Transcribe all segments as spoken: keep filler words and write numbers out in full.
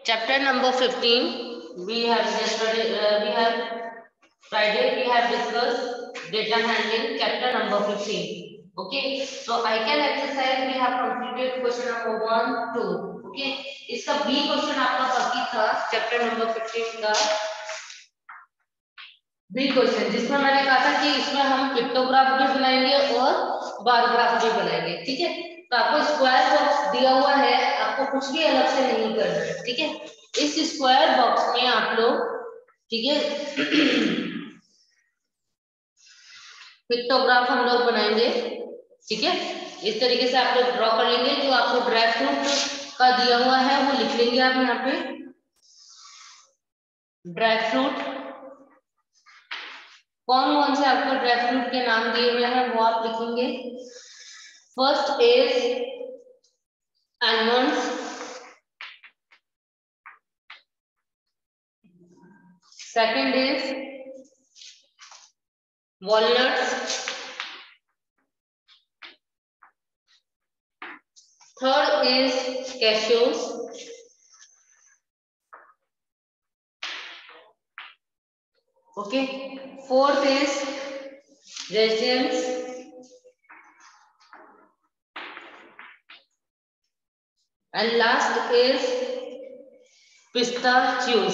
Chapter number fifteen. We have yesterday. Uh, we have Friday. We have discussed data handling. Chapter number fifteen. Okay. So I can exercise. We have completed question number one, two. Okay. इसका B question आपका बाकी था chapter number fifteen का B question, जिसमें मैंने कहा था कि इसमें हम पिक्टोग्राफ भी बनाएंगे और बार ग्राफ भी बनाएंगे। ठीक है, तो आपको स्क्वायर बॉक्स दिया हुआ है, आपको कुछ भी अलग से नहीं करना है। ठीक है, इस स्क्वायर बॉक्स में आप लोग, ठीक है, पिक्टोग्राफ हम लोग बनाएंगे। ठीक है, इस तरीके से आप लोग ड्रॉ कर लेंगे। जो आपको ड्राई फ्रूट का दिया हुआ है वो लिख लेंगे आप यहाँ पे। ड्राई फ्रूट कौन कौन से आपको ड्राई फ्रूट के नाम दिए हुए हैं वो आप लिखेंगे। First is almonds, second is walnuts, third is cashews, okay, fourth is raisins, and last is pistachios.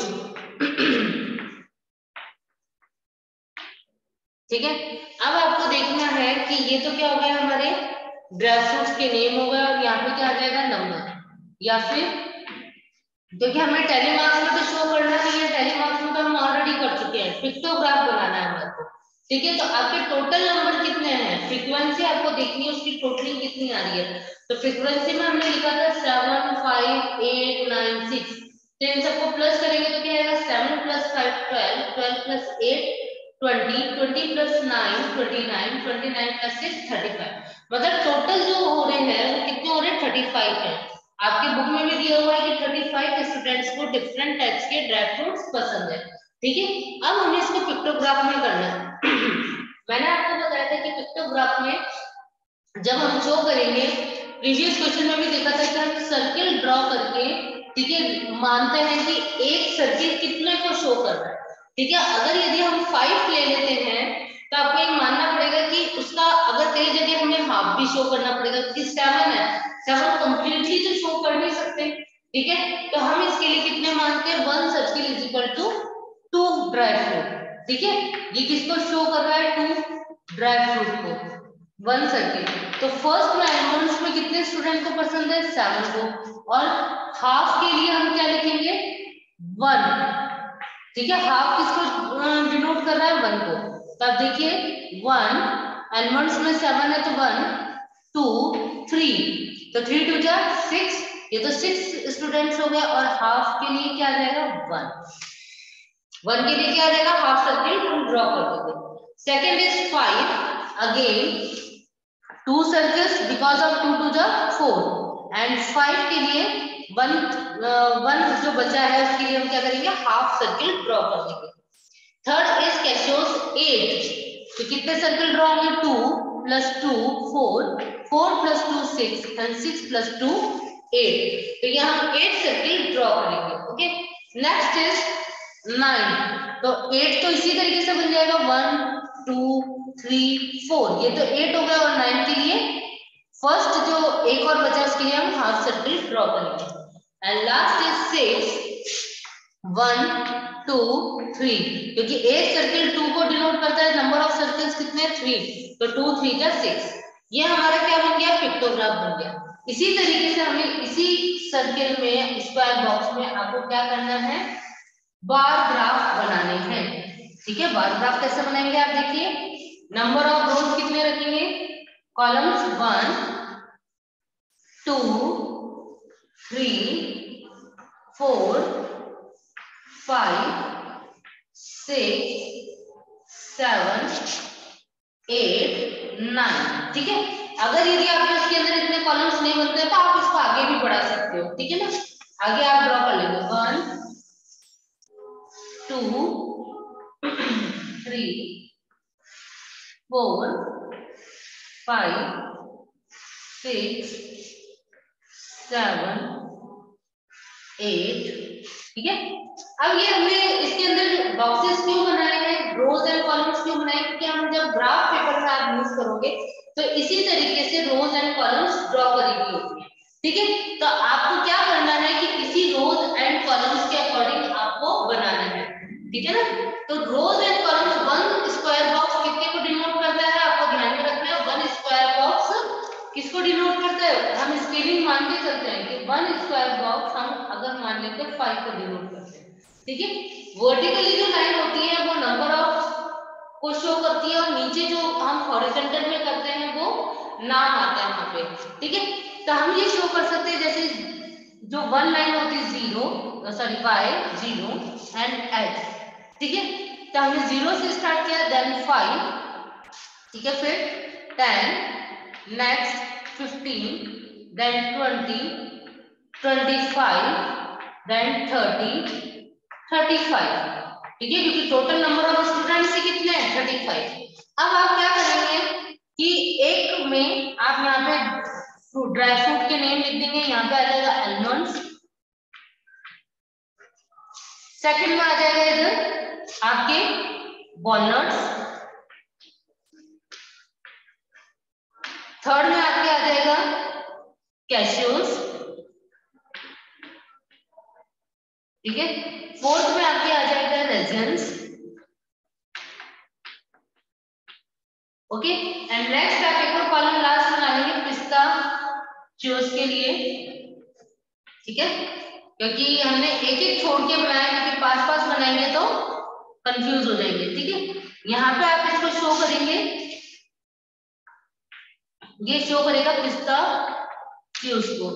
ठीक है, अब आपको देखना है कि ये तो क्या हो गया, हमारे ड्राई फ्रूट्स के नेम हो गए, और यहाँ पे क्या आ जाएगा, नंबर, या फिर देखिए हमें टैली मार्क्स में तो शो करना नहीं है, टैली मार्क्स में तो हम ऑलरेडी कर चुके हैं, पिक्टोग्राफ बनाना है हमारे को। ठीक है, तो आपके टोटल नंबर कितने हैं, फ्रीक्वेंसी आपको देखनी है, उसकी टोटलिंग कितनी आ रही है। तो फ्रीक्वेंसी में हमने लिखा था seven five eight nine six, तो इन सबको प्लस करेंगे तो क्या आएगा, seven plus five twelve, twelve plus eight twenty, twenty plus nine twenty nine, twenty nine plus six thirty five, मतलब टोटल जो हो रहे हैं वो कितने हो रहे हैं, थर्टी फाइव है। आपके बुक में भी दिया हुआ है कि थर्टी फाइव स्टूडेंट्स को डिफरेंट टाइप्स के ड्राई फ्रूट्स पसंद है। ठीक है, अब हमें इसको पिक्टोग्राफ में करना है। मैंने आपको बताया था कि पिक्टोग्राफ में जब हम शो करेंगे, प्रीवियस क्वेश्चन में भी देखा था कि हम सर्किल ड्रॉ करके, ठीक है, मानते हैं कि एक सर्किल कितने को शो कर रहा है। ठीक है, अगर यदि हम फाइव ले लेते हैं तो आपको ये मानना पड़ेगा कि उसका अगर कई जगह हमें हाफ भी शो करना पड़ेगा, क्योंकि सेवन है, सेवन कंप्लीटली तो शो कर नहीं सकते। ठीक है, तो हम इसके लिए कितने मानते हैं, one circle is equal to two dry fruit. ठीक है, ये किसको शो कर रहा है, टू ड्राई फ्रूट को, वन सर्किल। तो फर्स्ट में एलमंड्स में कितने स्टूडेंट को पसंद है, सेवन को, और हाफ के लिए हम क्या लिखेंगे, वन। ठीक है, हाफ किसको डिनोट कर रहा है, वन को। तब देखिए वन, एलमंड्स में सेवन है तो वन, टू, थ्री, तो थ्री टू जा सिक्स, ये तो सिक्स स्टूडेंट्स हो गए, और हाफ के लिए क्या आ जाएगा, वन। वन के लिए क्या आ जाएगा, हाफ सर्किल हम ड्रॉ कर देंगे। Second is five, again two circles because of two two जा फोर, एंड फाइव के लिए वन, वन जो बचा है उसके लिए हम क्या करेंगे, हाफ सर्किल ड्रॉ कर देंगे। थर्ड इज कैशोस, एट, तो कितने सर्कल ड्रॉ होंगे, two plus two four, four plus two six, and six plus two eight, तो यहाँ हम एट सर्किल ड्रॉ करेंगे। ओके, नेक्स्ट इज नाइन, तो एट तो इसी तरीके से बन जाएगा, वन टू थ्री फोर, ये तो एट हो गया, और नाइन के लिए फर्स्ट जो एक और बचा उसके लिए हम हाफ सर्किल ड्रॉ करेंगे। And last is six, one two three, क्योंकि एक सर्किल टू को डिनोट करता है, नंबर ऑफ सर्कल्स कितने, थ्री, तो टू थ्री जा सिक्स, ये हमारा क्या बन गया, पिक्टोग्राफ बन गया। इसी तरीके से हमें इसी सर्किल में, स्क्वायर बॉक्स में आपको क्या करना है, बार ग्राफ बनाने हैं। ठीक है, बार ग्राफ कैसे बनाएंगे आप देखिए, नंबर ऑफ रोज कितने रखेंगे, columns one two three four five six seven eight nine. ठीक है, अगर यदि आपके इसके अंदर इतने कॉलम्स नहीं बनते तो आप इसको आगे भी बढ़ा सकते हो। ठीक है ना, आगे आप ड्रॉ कर लेंगे, one two three four five six seven eight ठीक है। अब ये हमने इसके अंदर बॉक्सेस क्यों बनाए हैं, रोज एंड कॉलम्स क्यों बनाए, क्योंकि हम जब ग्राफ पेपर में आप यूज करोगे तो इसी तरीके से रोज एंड कॉलम्स ड्रॉ करेगी होती है। ठीक है, तो आपको क्या करना है कि इसी रोज एंड कॉलम्स के अकॉर्डिंग आपको बनाना है। ठीक है ना, तो rows and columns, one square box कितने को डिनोट करता है, आपको ध्यान में रखना है। वन स्क्वायर बॉक्स किसको डिनोट करता है, हम स्केलिंग मान के चलते हैं कि वन स्क्वायर बॉक्स हम अगर मान लेते हैं फाइव को डिनोट करते हैं। ठीक है, वर्टिकली जो लाइन होती है वो नंबर ऑफ को शो करती है और नीचे जो हम हॉरिजॉन्टल में करते हैं वो नाम आता है वहां पे। ठीक है, तो हम ये शो कर सकते हैं जैसे जो वन लाइन होती है zero sorry Y zero and H. ठीक है, तो हमने जीरो से स्टार्ट किया, देन फाइव, ठीक है, फिर ten, next fifteen, then twenty, twenty five, then thirty, thirty five. ठीक है, क्योंकि टोटल नंबर ऑफ स्टूडेंट्स से कितने हैं, थर्टी फाइव। अब आप क्या करेंगे कि एक में आप यहाँ पे ड्राई फ्रूट के नेम लिख देंगे, यहाँ पे आ जाएगा आलमंड्स, सेकंड में आ जाएगा इधर आपके वॉलनट्स, थर्ड में आपके आ जाएगा कैश्यूज, ठीक है, फोर्थ में आपके आ जाएगा रेजिन्स, ओके, एंड नेक्स्ट आप एक और कॉलम लास्ट बना लेंगे पिस्ता च्यूज के लिए। ठीक है, क्योंकि हमने एक एक छोड़ के बनाया, क्योंकि पास पास बनाएंगे तो कंफ्यूज हो जाएंगे। ठीक है, यहाँ पे आप इसको शो करेंगे, ये शो करेगा पिस्ता च्यूज को।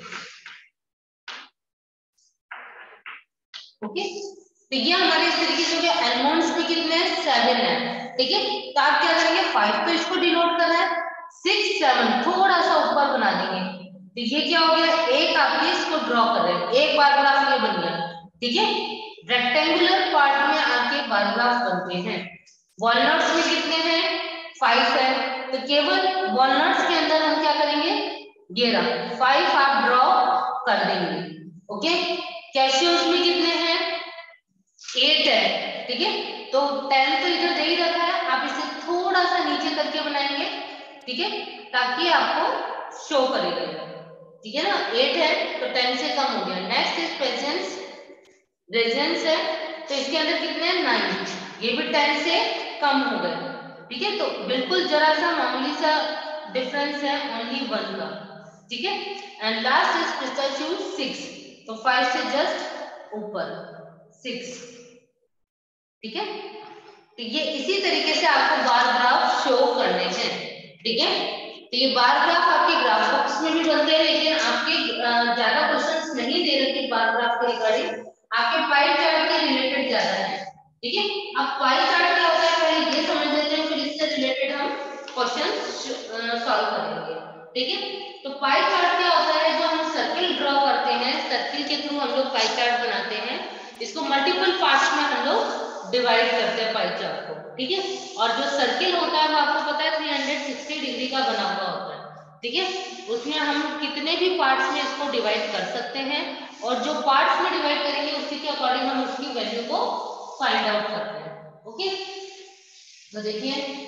ओके, तो ये हमारे इस तरीके से आलमंड्स में कितने हैं, सेवन है। ठीक है, तो आप क्या करेंगे, फाइव तो इसको डिनोट करना है, सिक्स सेवन थोड़ा सा ऊपर बना देंगे। तो ये क्या हो गया, एक आपके इसको ड्रॉ कर रहे हैं, एक बार ग्राफ ये बन गया। ठीक है, रेक्टेंगुलर पार्ट में आपके बार ग्राफ बनते हैं। वॉलनट्स में कितने हैं, फाइव है, तो केवल वॉलनट्स के अंदर हम क्या करेंगे, ये रहा फाइव आप ड्रॉ कर देंगे। ओके, कैशियोस में कितने हैं, एट है। ठीक है, तो टेन तो इधर दे ही रखा है, आप इसे थोड़ा सा नीचे करके बनाएंगे। ठीक है, ताकि आपको शो करेगा। ठीक है ना, एट है तो टेन से कम हो गया। नेक्स्ट इज पेशेंस, रेजेंस है, तो इसके अंदर कितने हैं, नाइन, ये भी टेन से कम हो गए। ठीक है, तो बिल्कुल जरा सा मामूली सा डिफरेंस है, ओनली वन का। ठीक है, and last is pistachio six, तो फाइव से जस्ट ऊपर सिक्स। ठीक है, तो ये इसी तरीके से आपको बार ग्राफ शो करने हैं। ठीक है, तो ये बार ग्राफ आपके ग्राफ बॉक्स में भी बनते हैं, लेकिन आपके ज्यादा क्वेश्चंस नहीं दे रखे बार ग्राफ के रिगार्डिंग, आपके पाई चार्ट के रिलेटेड ज्यादा है। ठीक है, अब पाई चार्ट क्या होता है पहले ये समझ लेते हैं, फिर इससे रिलेटेड हम क्वेश्चन सॉल्व करेंगे। ठीक है, तो पाई चार्ट क्या होता है, जो हम सर्किल ड्रॉ करते हैं, सर्किल के थ्रू हम लोग पाई चार्ट बनाते हैं, इसको मल्टीपल पार्ट्स में हम लोग डिवाइड करते हैं पाई चार्ट को। ठीक है, और जो सर्किल होता है वो आपको पता है थ्री सिक्सटी डिग्री का बना हुआ होता है। ठीक है, उसमें हम कितने भी पार्ट्स में इसको डिवाइड कर सकते हैं, और जो पार्ट्स में डिवाइड करेंगे उसी के अकॉर्डिंग हम उसकी वैल्यू को फाइंड आउट करते हैं। ओके, तो देखिए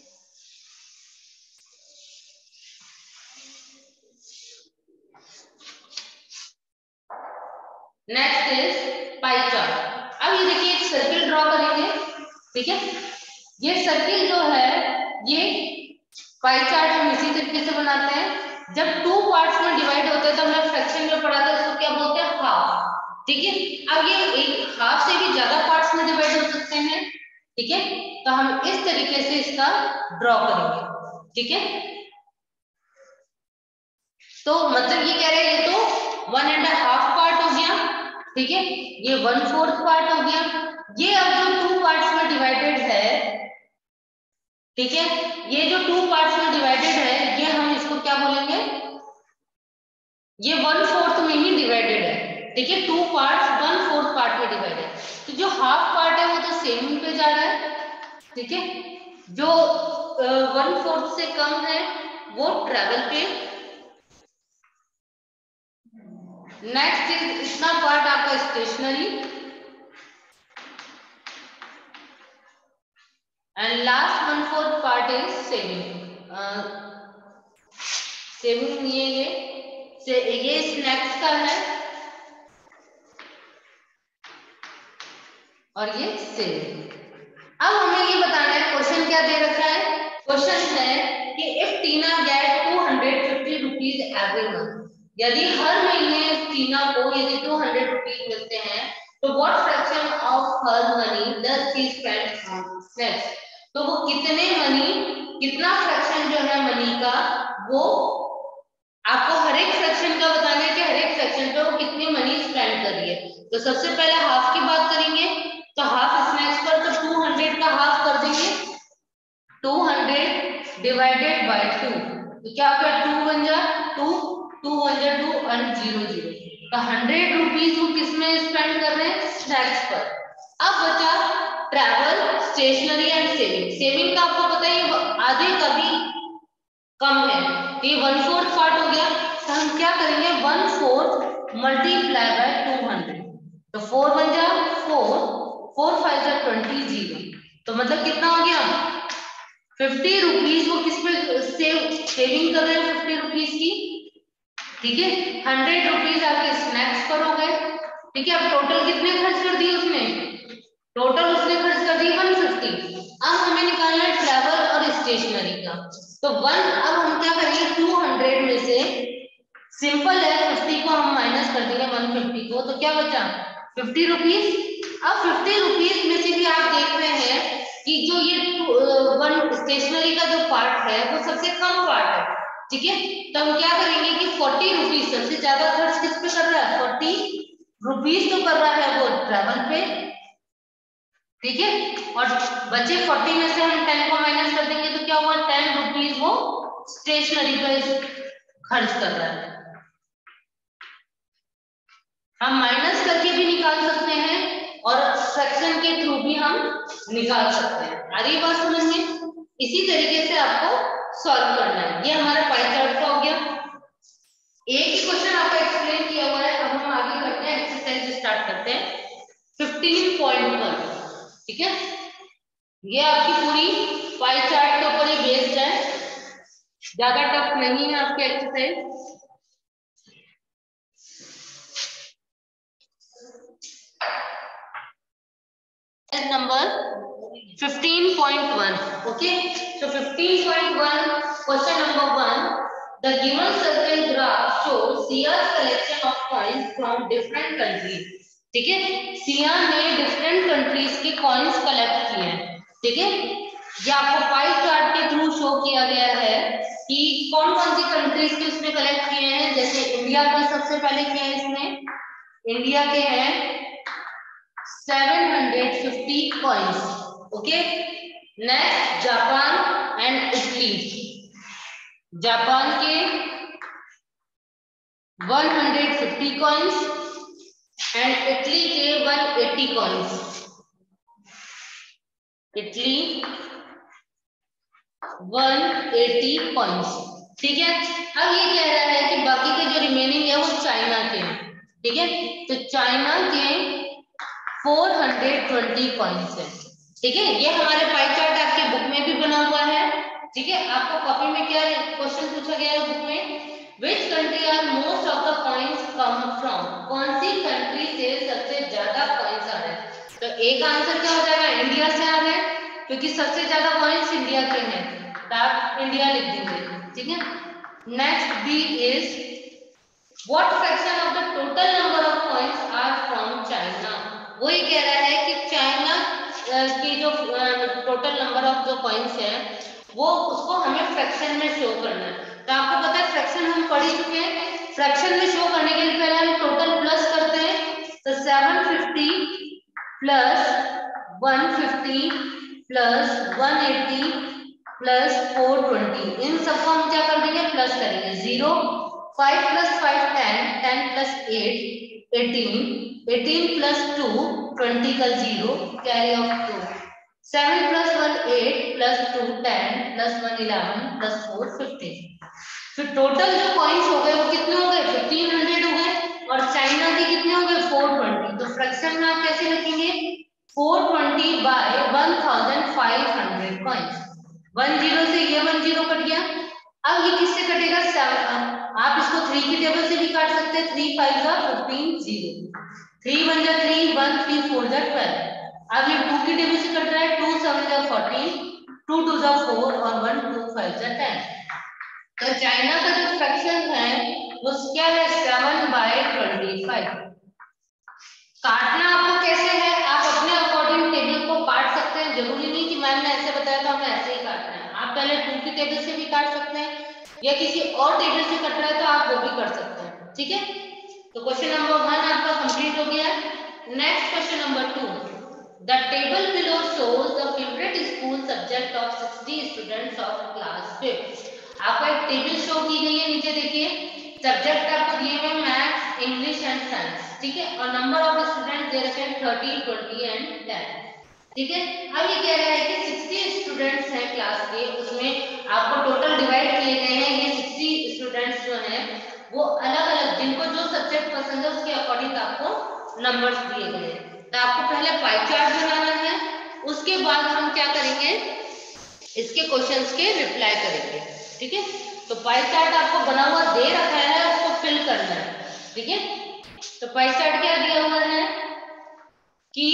नेक्स्ट इज पाई चार्ट। अब ये देखिए एक सर्किल ड्रॉ करेंगे। ठीक है, ये सर्किल जो है ये पाई चार्ट हम इसी तरीके से बनाते हैं। जब टू पार्ट्स में डिवाइड होते हैं तो हमने फ्रैक्शन में पढ़ा था, इसको क्या बोलते हैं, हाफ। ठीक है, अब ये एक हाफ से भी ज्यादा पार्ट्स में डिवाइड हो सकते हैं। ठीक है, तो हम इस तरीके से इसका ड्रॉ करेंगे। ठीक है, तो मतलब ये कह रहे हैं ये तो वन एंड हाफ पार्ट हो गया। ठीक है, ये वन फोर्थ पार्ट हो गया। ये अब जो टू पार्ट्स में डिवाइडेड है, ठीक है, ये जो टू पार्ट्स में डिवाइडेड है, ये हम इसको क्या बोलेंगे, ये वन फोर्थ में ही डिवाइडेड है। ठीक है, two parts one fourth part में डिवाइडेड, तो जो हाफ पार्ट है वो तो सेम पे जा रहा है। ठीक है, जो वन फोर्थ से कम है वो ट्रेवल पे, नेक्स्ट इज इतना पार्ट आपका stationery and last one fourth part is saving. Saving ये ये से ये स्नैक्स का है और ये सेविंग। अब हमें ये बताना है क्वेश्चन क्या दे रखा है। क्वेश्चन है कि if Tina get two hundred fifty rupees every month, यदि हर महीने टीना को यदि टू हंड्रेड रुपीज मिलते हैं तो what fraction of her money does she spend on snacks, तो वो कितने मनी कितना फ्रैक्शन जो है मनी का वो आपको हर एक फ्रैक्शन का बताना है कि हर एक फ्रैक्शन पे वो कितनी मनी स्पेंड कर रही है। तो सबसे पहले हाफ की बात करेंगे, तो हाफ स्नैक्स पर तो टू हंड्रेड का हाफ कर देंगे, two hundred divided by two, तो क्या होगा टू वन जा टू, टू वन जा टू और जीरो जीरो, तो हंड्रेड रुपीज वो किसमें स्पेंड कर रहे हैं स्नैक्स पर। अब बचा travel, stationery and saving. Saving का आपको पता है आधे कभी कम है, ये वन फोर्थ पार्ट हो गया, तो हम क्या करेंगे one fourth multiply by two hundred, तो फोर वन जा फोर, फोर फाइव जा ट्वेंटी, जीरो, तो मतलब कितना हो गया फिफ्टी रुपीज वो किस पे सेव सेविंग कर रहे हैं फिफ्टी रुपीज की, ठीक है। हंड्रेड रुपीज आपके स्नैक्स पर हो गए, ठीक है। अब टोटल कितने खर्च कर दिए उसने, टोटल उसने खर्च कर दिए वन फिफ्टी। अब हमें निकालना है ट्रैवल और स्टेशनरी का, तो वन, अब हम क्या करेंगे टू हंड्रेड में से सिंपल है फिफ्टी को हम माइनस कर देंगे वन फिफ्टी को, तो क्या बचा फिफ्टी रुपीज। अब फिफ्टी रुपीज में से भी आप देख रहे हैं कि जो ये वन स्टेशनरी का जो पार्ट है वो सबसे कम पार्ट है, ठीक है। तो हम क्या करेंगे कि फोर्टी रुपीज सबसे ज्यादा खर्च किस पे कर रहा है, फोर्टी रुपीज तो कर रहा है वो ट्रैवल पे, ठीक है। और बचे फोर्टी में से हम टेन को माइनस कर देंगे तो क्या हुआ टेन रुपीज वो स्टेशनरी पे खर्च कर रहा है। हम माइनस करके भी निकाल सकते हैं और फ्रैक्शन के थ्रू भी हम निकाल सकते हैं। आ रही बात समझ में? इसी तरीके से आपको सॉल्व करना है। ये हमारा पाई चार्ट का हो गया। एक ही क्वेश्चन आपको एक्सप्लेन किया हुआ है। अब हम आगे करते हैं, एक्सरसाइज स्टार्ट करते हैं फिफ्टीन पॉइंट वन, ठीक है। ये आपकी पूरी पाई चार्ट के ऊपर ही बेस्ड है, ज्यादा टफ नहीं है आपके exercise. Number fifteen point one, okay. so fifteen point one question number one, the given circle graph shows Sia's collection of coins from different countries, ठीक है। सिया ने डिफरेंट कंट्रीज के कॉइन्स कलेक्ट किए हैं, ठीक है। ये आपको पाई चार्ट के थ्रू शो किया गया है कि कौन कौन सी कंट्रीज के उसने कलेक्ट किए हैं। जैसे इंडिया के सबसे पहले किया है इसने, इंडिया के हैं seven hundred fifty coins, okay. Next Japan and Italy, Japan के one hundred fifty coins and Italy के one eighty coins, Italy one eighty coins, ठीक है। अब ये कह रहा है कि बाकी के जो रिमेनिंग है वो चाइना के हैं, ठीक है। तो चाइना के फोर हंड्रेड ट्वेंटी कॉइन्स है, ठीक है। ये हमारे पाई चार्ट आपके बुक में भी बना हुआ है, ठीक है। आपको कॉपी में क्या क्वेश्चन पूछा गया है बुक में, which country are most of the coins come from, कौन सी कंट्री से सबसे ज्यादा कॉइन्स आ रहे हैं। तो एक आंसर क्या हो जाएगा, इंडिया से आ रहे हैं क्योंकि सबसे ज्यादा कॉइन्स इंडिया के हैं, तो आप इंडिया लिख देंगे, ठीक है। Next B is what fraction of the total number of coins are from China. वो ये कह रहा है कि चाइना की जो टोटल नंबर ऑफ जो कॉइन्स है वो उसको हमें फ्रैक्शन में शो करना है। तो आपको पता है फ्रैक्शन हम पढ़ ही चुके हैं, फ्रैक्शन में शो करने के लिए पहले हम टोटल प्लस करते हैं, तो seven fifty plus one fifty plus one eighty plus four twenty, इन सबको हम क्या कर देंगे प्लस करेंगे, zero, five plus five ten, ten plus eight eighteen, eighteen plus two twenty का zero, carry of two, seven plus one eight plus two ten plus one eleven plus four fifteen. फिर total जो coins हो गए वो कितने हो गए, fifteen hundred हो गए। और four twenty by one thousand five hundred point. One zero से ये वन जीरो कट गया। अब ये किससे कटेगा? सेवन। आप इसको थ्री की टेबल से भी काट सकते हैं। थ्री फाइव जा फिफ्टीन, जीरो, थ्री वन जा थ्री, वन थ्री फोर जा ट्वेल्व। अब ये टू की टेबल से कट रहा है। टू सेवन जा फोर्टीन, टू टू जा फोर और वन टू फाइव जा टेन। तो चाइना का जो फ्रैक्शन है वो क्या है? Seven by twenty five. काटना आपको कैसे है? आप अपने अकॉर्डिंग टेबल को काट सकते हैं। जरूरी नहीं कि मैम ने ऐसे बताया तो हमें ऐसे ही काटना है। आप पहले टू की टेबल से भी काट सकते हैं या किसी और टेबल से कट रहा है तो आप वो भी कर सकते हैं। ठीक है, तो क्वेश्चन नंबर वन आपका कंप्लीट हो गया। Next question number two, the table below shows the favourite school subject of sixty students of class fifth. आपको एक टेबल शो की गई है। नीचे देखिए सब्जेक्ट आपको दिए हुए मैथ्स, इंग्लिश एंड साइंस। ठीक है, और नंबर ऑफ स्टूडेंट दे रखे हैं थर्टी, ट्वेंटी एंड टेन। ठीक है, अब ये कह रहा है कि सिक्सटी स्टूडेंट्स हैं क्लास के, उसमें आपको टोटल डिवाइड किए गए हैं। ये सिक्सटी स्टूडेंट्स जो हैं वो अलग अलग, जिनको जो सब्जेक्ट पसंद है उसके अकॉर्डिंग आपको नंबर्स दिए गए हैं। तो आपको पहले पाई चार्ट बनाना है, उसके बाद हम क्या करेंगे, इसके क्वेश्चंस के रिप्लाई करेंगे। ठीक है, तो पाई चार्ट आपको बना हुआ दे रखा है, उसको फिल करना है। ठीक है, तो पाई चार्ट क्या दिया हुआ है कि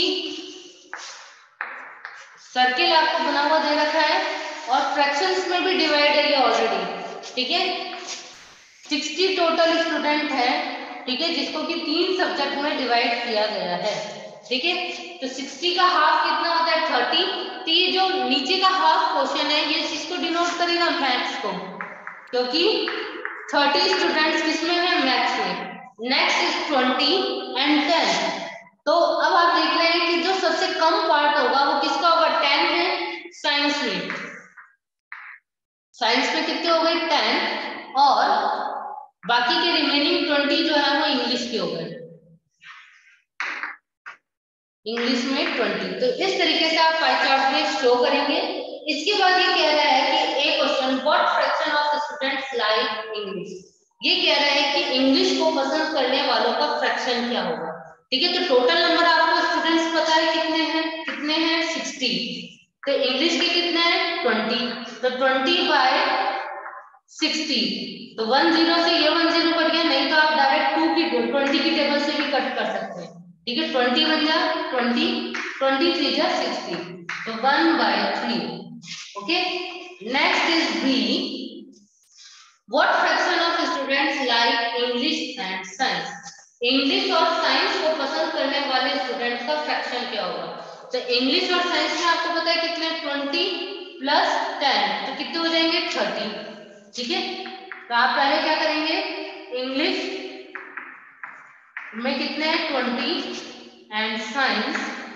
सर्किल आपको बना हुआ दे रखा है और फ्रैक्शंस में भी डिवाइड है ये ऑलरेडी। ठीक है, सिक्सटी टोटल स्टूडेंट है। ठीक है, जिसको कि तीन सब्जेक्ट में डिवाइड किया गया है। ठीक है, तो सिक्सटी का हाफ कितना होता है? थर्टी। तो ये जो नीचे का हाफ क्वेश्चन है ये इसको डिनोट करेगा मैथ्स को, क्योंकि थर्टी स्टूडेंट्स किसमें है? मैथ्स में। Next is twenty and ten. तो अब आप देख रहे हैं कि जो सबसे कम पार्ट होगा वो किसका होगा? टेन है साइंस में। साइंस में कितने हो गए? टेन, और बाकी के रिमेनिंग ट्वेंटी जो है वो इंग्लिश के हो गए। इंग्लिश में ट्वेंटी। तो इस तरीके से आप पाई चार्ट में शो करेंगे। इसके बाद ये कह रहा है कि a question, what fraction of students like English. ये कह रहा है कि इंग्लिश को पसंद करने वालों का फ्रैक्शन क्या होगा। ठीक है, तो टोटल नंबर आपको स्टूडेंट्स पता है कितने हैं? कितने हैं? सिक्सटी। तो इंग्लिश के कितने हैं? ट्वेंटी। तो ट्वेंटी बाय सिक्सटी। तो वन जीरो से ये वन जीरो कट गया, नहीं तो आप डायरेक्ट टू की ट्वेंटी की टेबल से भी कट कर सकते हैं। ठीक है, ट्वेंटी वन जा ट्वेंटी, ट्वेंटी थ्री जा सिक्सटी, तो one by three. Okay, next is B, what fraction of students like English and science. English और साइंस को पसंद करने वाले स्टूडेंट्स का फ्रैक्शन क्या होगा। तो इंग्लिश और साइंस में आपको पता है कितने? ट्वेंटी प्लस टेन, तो कितने हो जाएंगे? थर्टी। ठीक है, तो आप पहले क्या करेंगे, इंग्लिश में कितने हैं? ट्वेंटी एंड साइंस,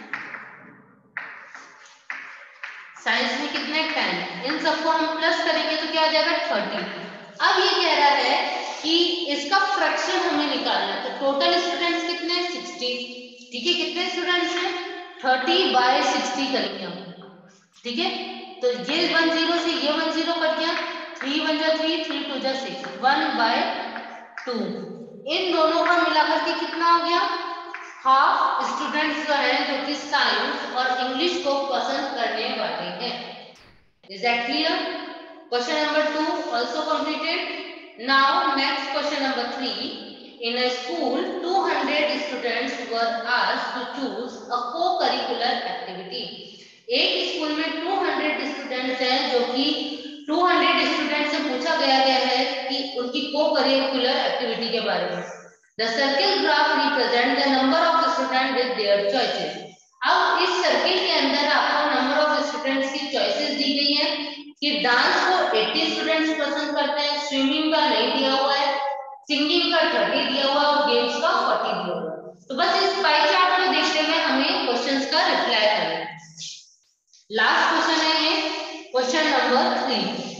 साइंस में कितने? टेन। इन सबको हम प्लस करेंगे तो क्या आ जाएगा? थर्टी। अब ये कह रहा है कि इसका फ्रैक्शन हमें निकालना है। तो टोटल स्टूडेंट्स कितने? सिक्सटी। ठीक है, कितने स्टूडेंट्स हैं? थर्टी बाय सिक्सटी करेंगे हम। ठीक है, तो ये वन जीरो से ये वन जीरो कट गया, थ्री वन जा थ्री, थ्री टू जा सिक्स, वन बाय टू। इन दोनों का मिलाकर के कितना हो गया? हाफ स्टूडेंट्स जो है जो कि साइंस और इंग्लिश को पसंद करने वाले हैं। Is that clear? Question number two also completed. Now next question number three. In a school, two hundred students were asked to choose a co-curricular activity. एक स्कूल में टू हंड्रेड स्टूडेंट्स हैं जो कि टू हंड्रेड स्टूडेंट से पूछा गया गया है कि उनकी को-करिकुलर एक्टिविटी के बारे में। The circle graph represent the number of students with their choices. अब इस सर्किल के अंदर आपको नंबर ऑफ स्टूडेंट्स की चॉइसेस दी गई है कि डांस को अस्सी स्टूडेंट्स पसंद करते हैं, स्विमिंग का नहीं दिया हुआ है, सिंगिंग का थर्टी दिया हुआ और गेम्स का फोर्टी दिया हुआ है। तो बस इस पाई चार्ट को देखते हुए हमें क्वेश्चंस का रिप्लाई करना है। लास्ट क्वेश्चन है ये, question number three.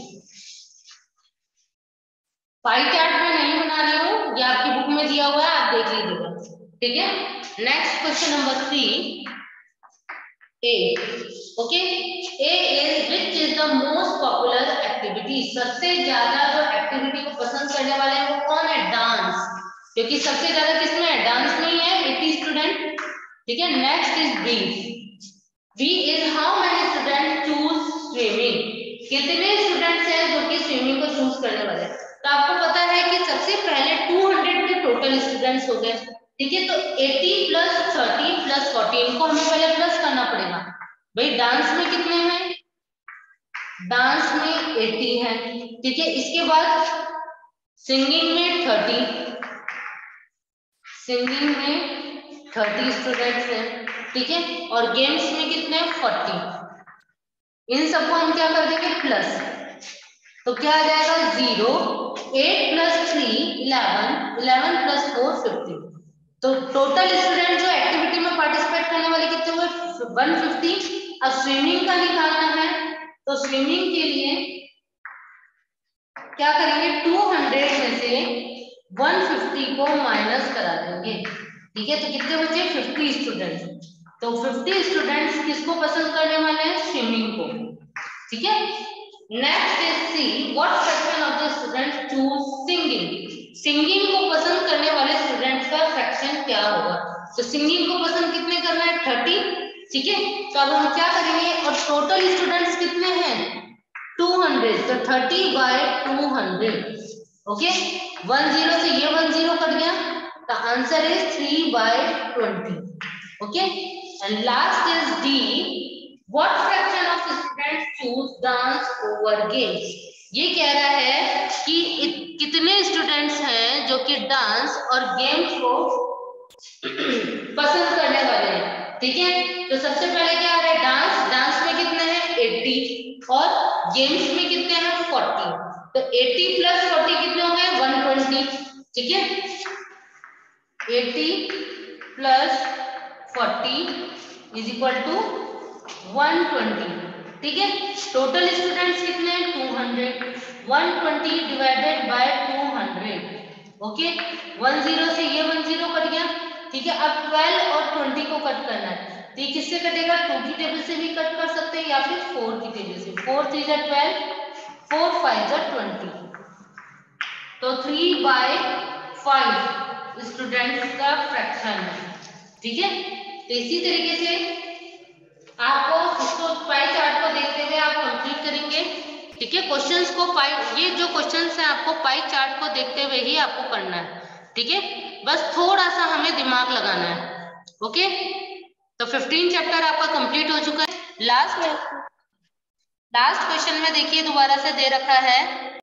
Pie chart में नहीं बना रही हूँ, ये आपकी बुक में दिया हुआ है, आप देख लीजिएगा। ठीक है, next question number three, A. Okay, A is which is the most popular activity. सबसे ज्यादा जो एक्टिविटी को पसंद करने वाले हैं वो कौन है? डांस, क्योंकि सबसे ज्यादा किसमें है? डांस में ही है, अस्सी स्टूडेंट। ठीक है, next is B, V is how many students choose swimming. कितने स्टूडेंट्स हैं जो कि स्विमिंग को चूज करने वाले हैं? तो आपको पता है कि सबसे पहले दो सौ के टोटल स्टूडेंट्स हो गए, ठीक है। तो अस्सी प्लस तीस प्लस चौदह को हमें पहले प्लस करना पड़ेगा। भाई डांस में कितने हैं? डांस में अस्सी है, ठीक है। इसके बाद सिंगिंग में तीस, सिंगिंग में तीस स्टूडेंट्स हैं, ठीक है। और गेम्स में कितने? चालीस। इन सबको हम क्या कर देंगे? प्लस। तो क्या आ जाएगा? Zero, eight plus three eleven, eleven plus four fifteen. तो टोटल स्टूडेंट जो एक्टिविटी में पार्टिसिपेट करने वाले कितने हुए? एक सौ पचास। अब स्विमिंग का निकालना है, तो स्विमिंग के लिए क्या करेंगे? दो सौ में से एक सौ पचास को माइनस करा देंगे, ठीक है। तो कितने बचे? पचास स्टूडेंट्स। तो पचास स्टूडेंट्स किसको पसंद करने वाले हैं? स्विमिंग को, ठीक है। Next is C what fraction of the students choose singing. Singing को पसंद करने वाले स्टूडेंट्स का फ्रैक्शन क्या होगा? तो सिंगिंग को पसंद कितने करना है? तीस, ठीक है। तो अब हम क्या करेंगे? और टोटल स्टूडेंट्स कितने हैं? दो सौ। तो तीस बाय दो सौ, ओके। वन जीरो से ये वन जीरो कट गया, the answer is three by twenty, okay. And last is D, what fraction of students choose dance over games. ये कह रहा है कि कितने स्टूडेंट्स हैं जो कि डांस और गेम्स को पसंद करने वाले हैं, ठीक है। तो सबसे पहले क्या आ रहा है? डांस। डांस में कितने हैं? अस्सी। और गेम्स में कितने हैं? चालीस। तो अस्सी प्लस चालीस कितने हो गए? एक सौ बीस, ठीक है। अस्सी प्लस चालीस इज इक्वल टू एक सौ बीस, ठीक है। टोटल स्टूडेंट्स कितने हैं? दो सौ। एक सौ बीस डिवाइडेड बाय दो सौ, ओके। वन जीरो से ये वन जीरो कट गया, ठीक है। अब बारह और बीस को कट करना है, तो ये किससे कटेगा? टू की टेबल से भी कट कर सकते हैं या फिर फोर की टेबल से। फोर थ्री जा ट्वेल्व, फोर फाइव जा ट्वेंटी, तो थ्री बाय फाइव स्टूडेंट्स का फ्रैक्शन है, ठीक है। तो इसी तरीके से आपको इसको पाई चार्ट को देखते हुए आप कंप्लीट करेंगे, ठीक है। क्वेश्चंस को पाई, ये जो क्वेश्चंस हैं आपको पाई चार्ट को देखते हुए ही आपको करना है, ठीक है। बस थोड़ा सा हमें दिमाग लगाना है, ओके। तो पंद्रह चैप्टर आपका कंप्लीट हो चुका है। लास्ट में लास्ट क्वेश्चन में देखिए दोबारा से दे रखा है